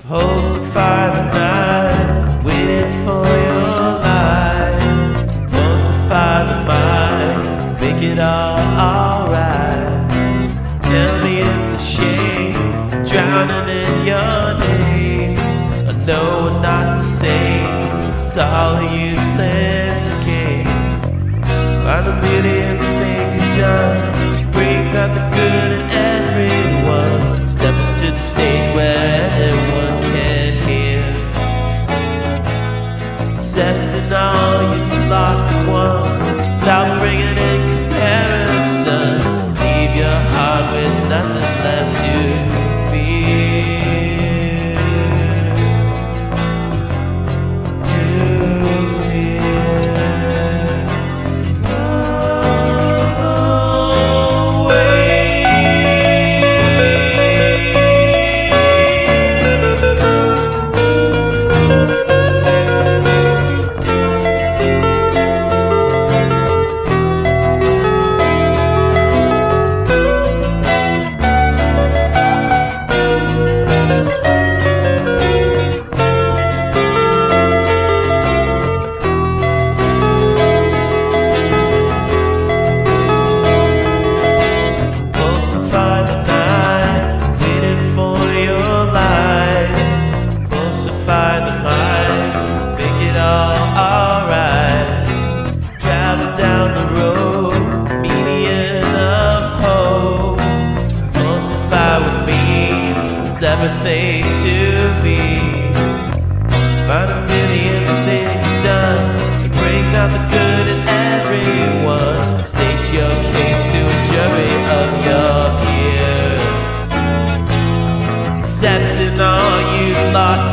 Pulsify the night, waiting for your light. Pulsify the mind, make it all alright. Tell me it's a shame, drowning in your name. I know we're not the same, it's all a useless game. Find the beauty in the things you've done, brings out the good in everyone. Step into the stage where everyone can hear. Accepting all you've lost and won, without bringing in comparison. Leave your heart with nothing left to fear. Everything to be. Find a beauty in the things you've done, it brings out the good in everyone. State your case to a jury of your peers. Accepting all you've lost